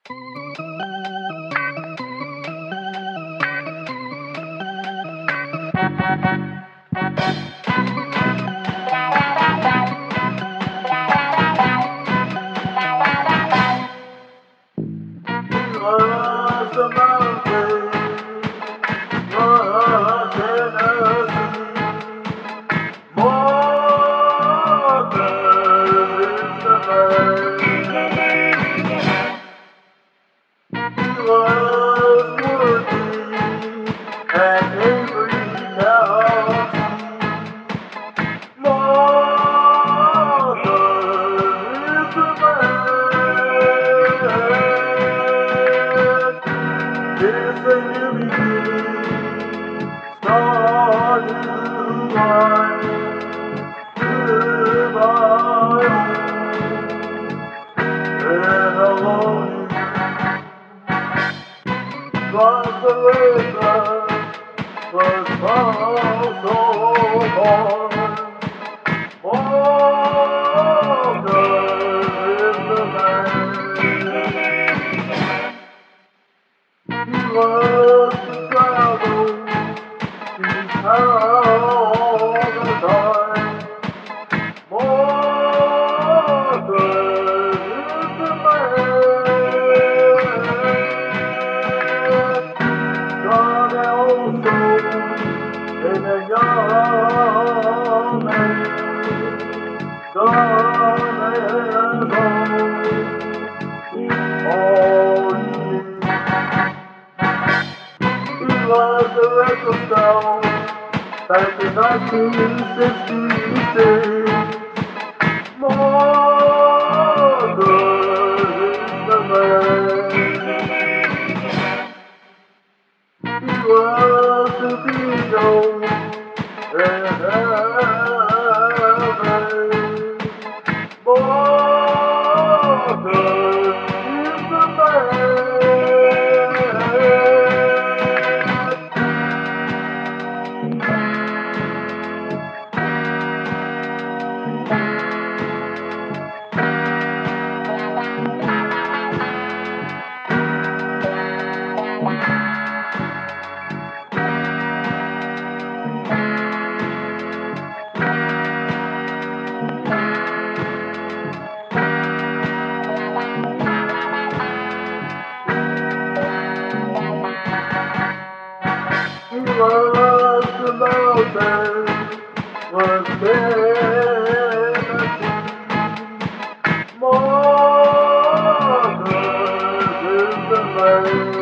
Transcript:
Was the mountain, was Tennessee, more than the man. He was working at Avery County, more than the man. It's a new beginning, start new life, to my own, and alone consolation was also born. Oh, good is the man. He was to travel all the time. More good is the man. God also in a young man. God has all he was a record star back in 1966. More good is the man. He was to be known in heaven. More good is the man. He was the mountain, was Tennessee. More good is the man.